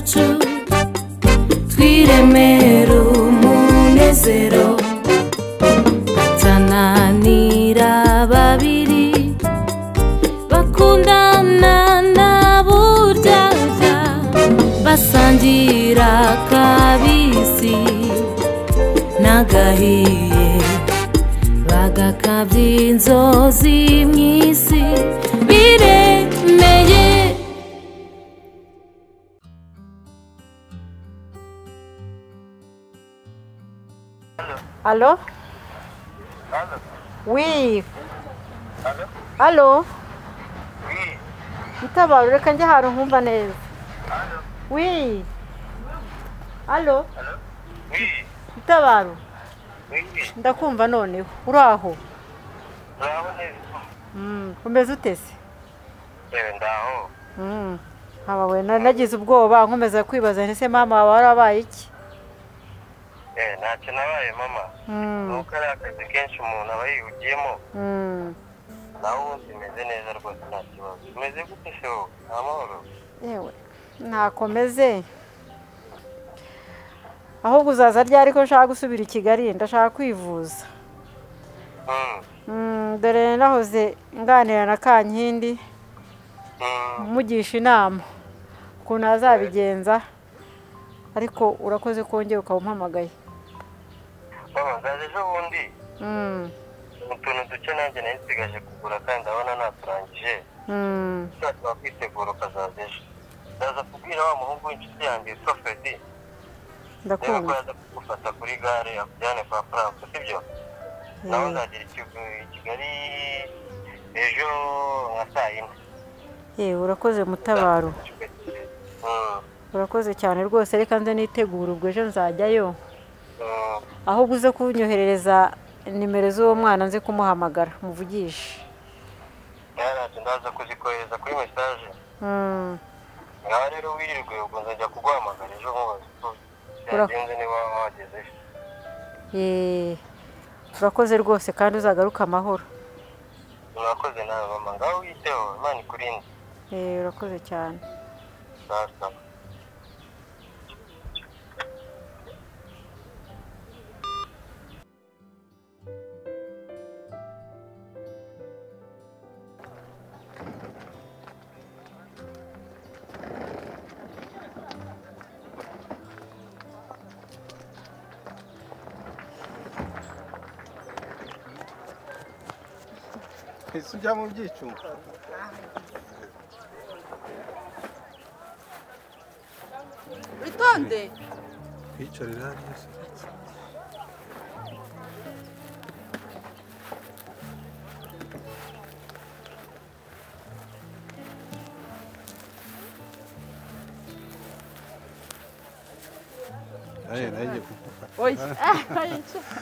zacu twiremera umunezero tananira babiri bakundana na buryarya basangira kabisi nagahiye bagakabya inzozi mwisi biremeye. Allô? Allô? Oui. Allô? Allô? Oui. Itabaro reka njye ahantu nkumva neza. Allô? Oui. Allô? Allô? Oui. Itabaro. Oui. Ndakumva noneho. Uraho? Uraho neza. Umeze ute se? Ndaho. Habawe nagize ubwoba nkomeza kwibaza ese mama wawe warabaye iki? Ntacyo nabaye mama. Nuko ari akazi kenshi umuntu aba yihugiyemo. Nawe ubundi meze neza rwose nta kibazo. Umeze gute se wowe? Amahoro? Yewe ntakomeze. Ahubwo uzaza ryari ko nshaka gusubira i Kigali ndashaka kwivuza. Dore nahoze nganira na Kankindi mugisha inama ukuntu azabigenza ariko urakoze kongera ukamuhamagaye. Mama ndaje ejo bundi. Utuntu duke nanjye nahisigaje kugura kandi ndabona naturangije. Nshaka kwitegura ukazaza ejo. Ndaza kubwira wa muhungu w'inshuti yanjye yitwa Freddy. Ndakumva. Ko yaza kugufata kuri gare akujyane kwa France sibyo? Nawe nzagera i Kigali ejo nka saa yine. Urakoze Mutabaro. Urakoze cyane rwose reka nze nitegura ubwo ejo nzajyayo. Aho ubuze kunyoherereza nimero z'uwo mwana nze kumuhamagara muvugishe. Ndaza kuzikohereza kuri message. Ngaho rero wirirwe ubwo nzajya kuguhamagara ejo nkubaza. Byagenze niba wageze. Urakoze rwose kandi uzagaruka amahoro. Urakoze nawe mama ngaho witeho Imana ikurinde. Urakoze cyane. Sasa. Ese ujya mu byicungo? Witonde. Kwicarira hariya se. Nagiye kugufata. Oya.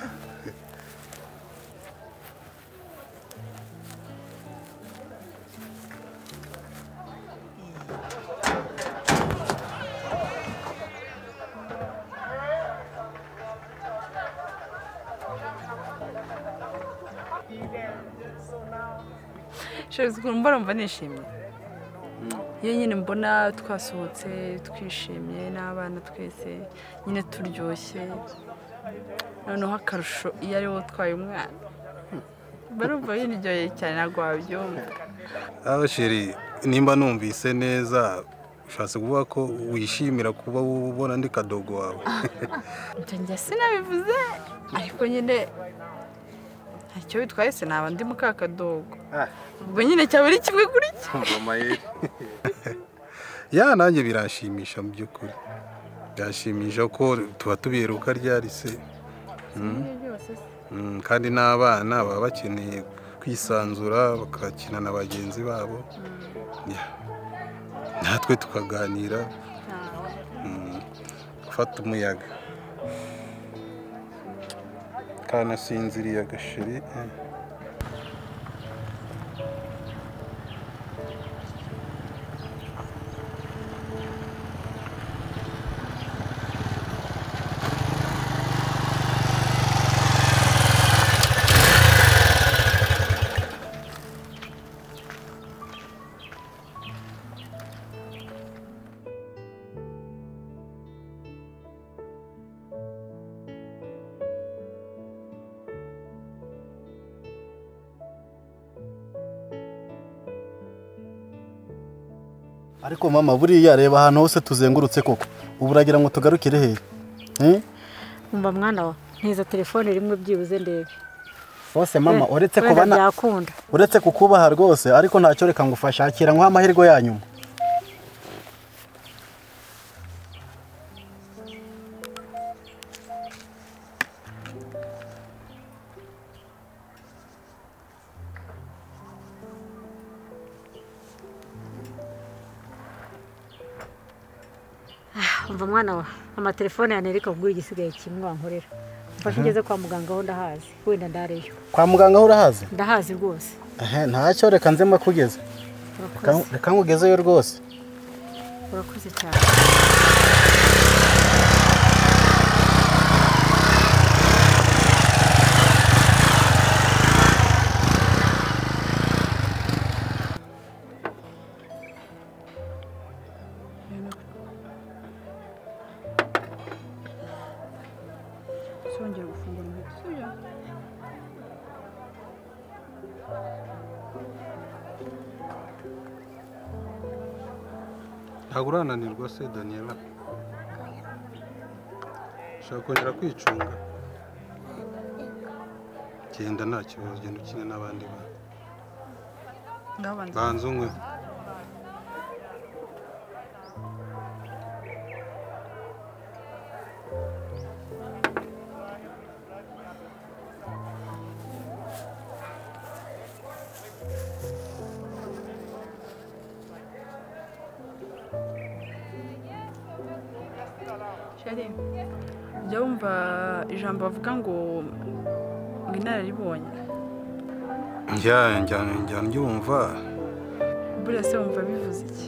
Shezi kumva nishimye. Iyo nyine mbona twasohotse twishimye n'abana twese nyine turyoshye. Noneho akarusho iyo ari wo twaye umwana. Barumva yiniryoye cyane nagwa wabyumva. Sheri nimba numvise neza ushatse kuvuga ko wishimira kuba ubona ndi kadogo wawe. Njye sinabivuze ariko nyine ntacyo bitwaye se naba ndi mukakadogo. Ubwo nyine cyaba ari kimwe kuri cyo. Nanjye birashimisha mu by'ukuri. Byashimisha ko tuba tubiheruka ryari se. Kandi n'abana baba bakeneye kwisanzura bakakina na bagenzi babo. Natwe tukaganira. Gufata umuyaga. Kanasinziriye agashiri. ariko mama buriya reba ahantu hose tuzengurutse koko ubu uragira ngo tugarukire hehe umva mwana wa ntiza telefone rimwe byibuze ndebe bose mama uretse kukubaha rwose ariko ntacyo reka ngufasha akira nk'aho amahirwe yanyuma umva mwana wa amatelefone yanereka kugura igisigaye kimwe wankorera mfashe ngeze kwa muganga aho ndahazi wenda ndareyo kwa muganga aho urahazi ndahazi rwose ntacyo reka nzema kugeza reka ngugezeyo rwose urakoze cyane songera gufungura inkweto ntabwo urananirwa se Daniela ushaka kongera kwicunga genda nta kibazo genda ukine n'abandi bantu unywe jya wumva ijambo bavuga ngo inararibonye njya ndyumva buriya se wumva bivuze iki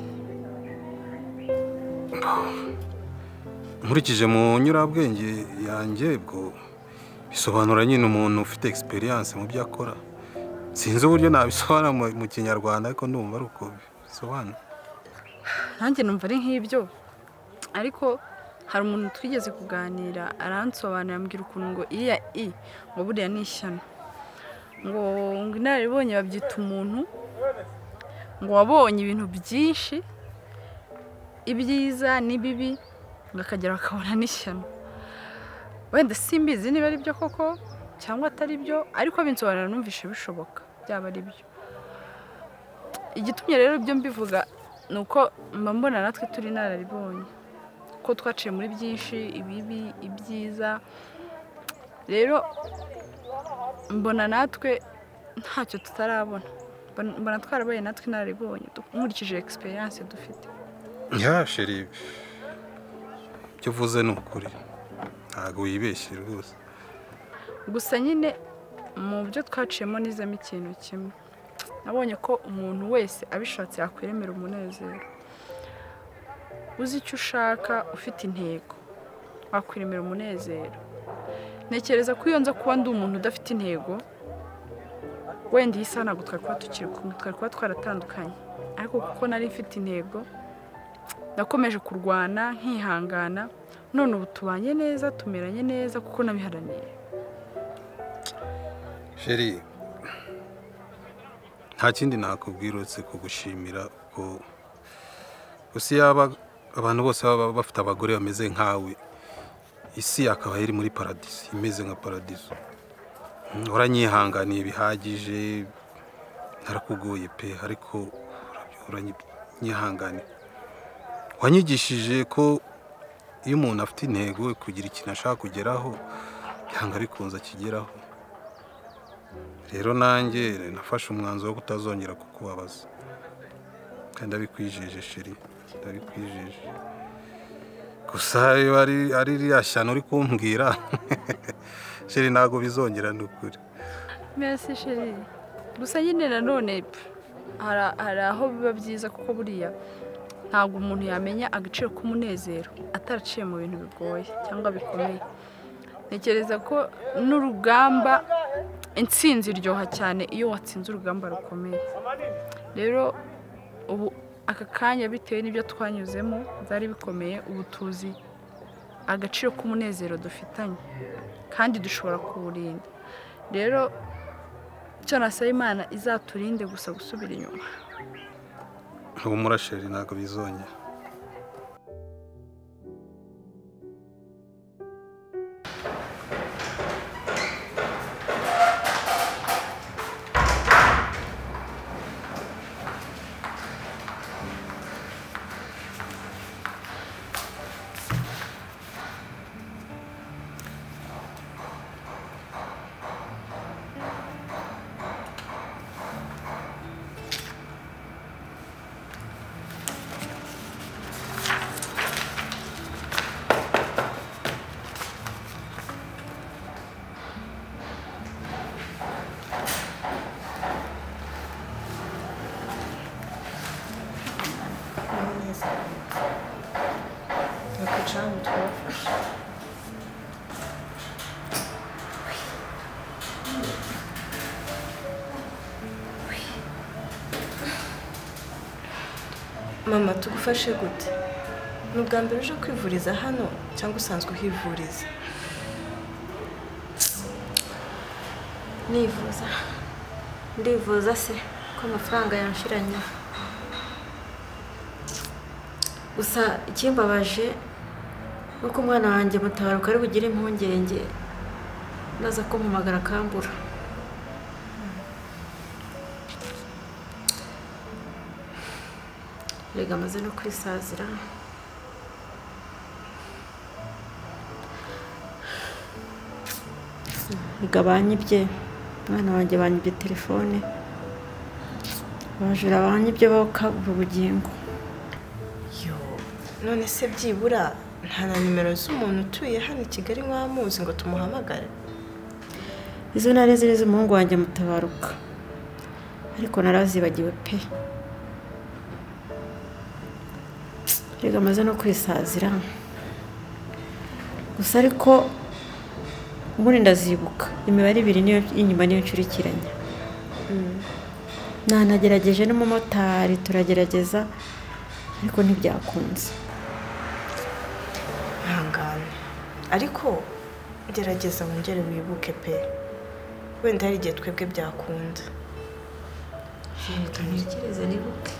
nkurikije mu nyurabwenge yanjye bwo bisobanura nyine umuntu ufite experience mu byo akora sinzi uburyo nabisobanura mu kinyarwanda ariko ndumva ari uko bisobanura nanjye numva ari nk'ibyo ariko hari umuntu twigeze kuganira aransobanurira ambwira ukuntu ngo iriya ngo buriya ni ishyano ngo inararibonye babyita umuntu ngo wabonye ibintu byinshi ibyiza n'ibibi ngo akagera akabona n'ishyano wenda simbizi niba ari byo koko cyangwa atari byo ariko binsobanurira numvishe bishoboka byaba ari byo igitumye rero byo mbivuga ni uko mbona natwe turi inararibonye ko twaciye muri byinshi ibibi ibyiza rero mbona natwe ntacyo tutarabona mbona twarabaye natwe inararibonye nkurikije experience dufite sheri icyo uvuze ni ukuri ntabwo wibeshye rwose gusa nyine mu byo twaciyemo nizamo ikintu kimwe nabonye ko umuntu wese abishatse yakwiremera umunezero uzi icyo ushaka ufite intego wakwiremera umunezero ntekereza ko iyo nza kuba ndi umuntu udafite intego wenda iyi saha ntabwo twari kuba tukiri kumwe twari kuba twaratandukanye ariko kuko nari mfite intego nakomeje kurwana nkihangana none ubu tubanye neza tumeranye neza kuko nabiharaniye sheri nta kindi nakubwira uretse kugushimira ko gusa yaba abantu bose baba bafite abagore bameze nkawe isi akaba iri muri paradisi imeze nka paradiso uranyihanganiye bihagije narakugoye pe ariko uranyihanganiye wanyigishije ko iyo umuntu afite intego kugira ikintu ashaka kugeraho yanga bikunze akigeraho rero nanjye nafashe umwanzuro wo kutazongera kukubabaza kandi ndabikwijeje sheri ndabikwijeje gusa iyo ari iriya shyano uri kumbwira sheri ntabwo bizongera n'ukuri merci sheri gusa nyine nanone hari aho biba byiza kuko buriya ntabwo umuntu yamenya agaciro k'umunezero ataraciye mu bintu bigoye cyangwa bikomeye ntekereza ko n'urugamba intsinzi iryoha cyane iyo watsinze urugamba rukomeye rero ubu aka kanya bitewe n'ibyo twanyuzemo byari bikomeye ubu tuzi agaciro k'umunezero dufitanye kandi dushobora kuwurinda rero icyo nasaba Imana izaturinde gusa gusubira inyuma umurasheri ntabwo bizongera. Mama, tugufashe gute? Ni ubwa mbere uje kwivuriza hano cyangwa usanzwe uhivuriza? Ndivuza se ko amafaranga yanshiranye. Gusa ikimbabaje nuko umwana wanjye Mutabaruka ari bugire impungenge naza ko mpamagara akambura. Rega amaze no kwisazira. Igabanyibye umwana wanjye banyibye telefone. Bajura banyibye bakabura ubugingo. Yo, none se byibura nta na nimero z'umuntu utuye hano I Kigali mwamuzi ngo tumuhamagare? Izo nari ziri z'umuhungu wanjye Mutabaruka, ariko narazibagiwe pe. Rega amaze no kwisazira. Gusa ariko ubundi ndazibuka imibare ibiri niyo inyuma niyo ncurikiranya. Nagerageje n'umumotari turagerageza ariko ntibyakunze. Hangana. Ariko gerageza wongere wibuke pe. Wenda hari igihe twebwe byakunda. Ntekereza nibuke.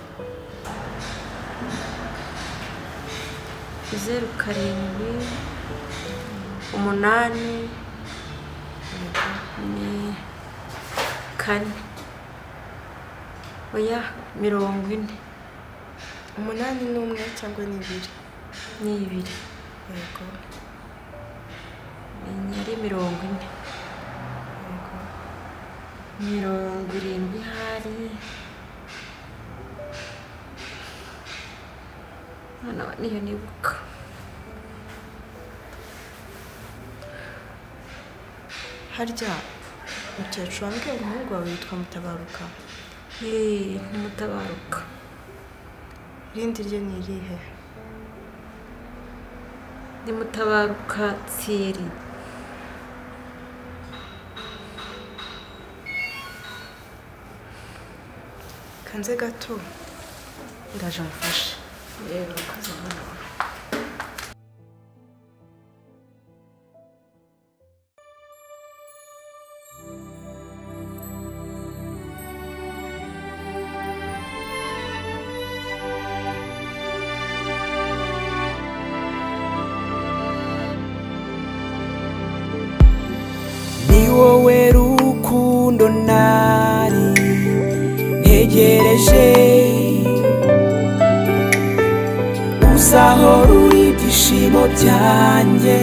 0 karindwi 8 ni 4 oya 40 8 n'umwe cyangwa ni 2? Ni 2. Yego. Ni 40. Yego. 70 hari. Niyo nibuka. Harya umukecuru wambwiye ngo umuhungu wawe yitwa Mutabaruka? Ni Mutabaruka. Irindi rye ni irihe? Ni Mutabaruka Thierry. Kanze gato ndaje mufashe. Rero kazana. Ni wowe rukundo nari ntegereje, uzahora uri ibyishimo byanjye.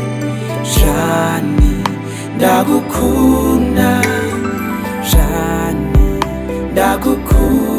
Jani ndagukunda, Jani ndagukunda.